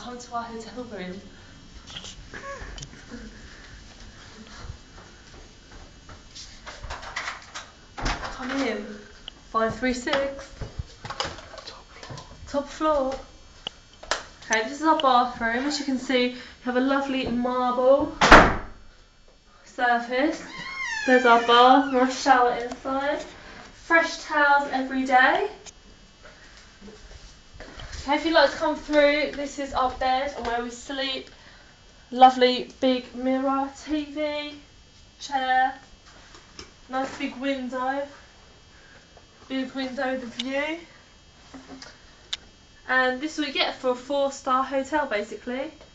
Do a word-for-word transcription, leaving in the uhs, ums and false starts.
come to our hotel room. Come in. five three six. Top floor. Top floor. Okay, this is our bathroom. As you can see, we have a lovely marble surface. There's our bath, our shower inside. Fresh towels every day. Okay, if you'd like to come through, this is our bed and where we sleep. Lovely big mirror, T V, chair, nice big window. Big window with a view. And this is what we get for a four star hotel basically.